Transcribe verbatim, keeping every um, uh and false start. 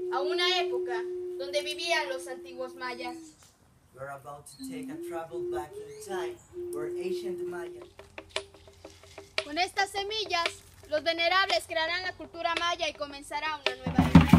a una época donde vivían los antiguos mayas. We're about to take a travel back in time where ancient Maya. Con estas semillas, los venerables crearán la cultura maya y comenzará una nueva era.